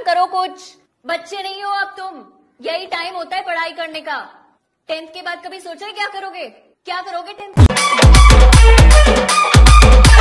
करो कुछ। बच्चे नहीं हो अब तुम, यही टाइम होता है पढ़ाई करने का। 10th के बाद कभी सोचा है क्या करोगे? क्या करोगे 10th?